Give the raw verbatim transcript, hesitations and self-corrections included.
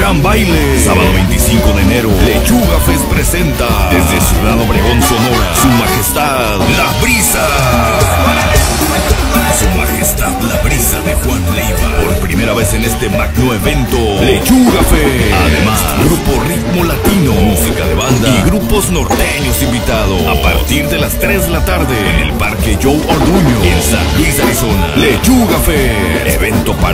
gran baile. Sábado veinticinco de enero, Lechuga Fest presenta desde Ciudad Obregón, Sonora, Su Majestad La Brisa. Su Majestad La Brisa de Juan Leiva. Por primera vez en este magno evento, Lechuga Fest. Además, Grupo Ritmo Latino, música de banda y grupos norteños invitados. A partir de las tres de la tarde en el Parque Joe Orduño, en San Luis, Arizona. Lechuga Fest, evento para